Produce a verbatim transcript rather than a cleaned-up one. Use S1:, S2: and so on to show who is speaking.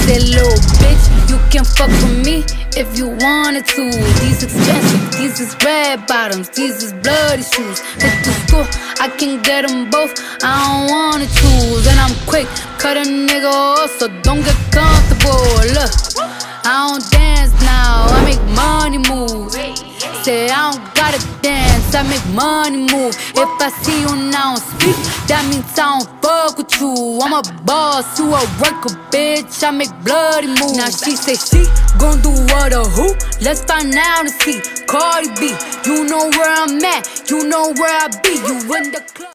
S1: said, little bitch, you can fuck with me if you wanted to. These expensive, these is red bottoms, these is bloody shoes. Hit the school, I can get them both, I don't wanna choose. And I'm quick, cut a nigga off, so don't get comfortable. Look, I don't dance now, I make money move. Say I don't gotta dance, I make money move. If I see you now speak, that means I don't fuck with you. I'm a boss, you a worker, bitch, I make bloody moves. Now she say she gon' do what or who? Let's find out and see. Cardi B, you know where I'm at, you know where I be. You in the club.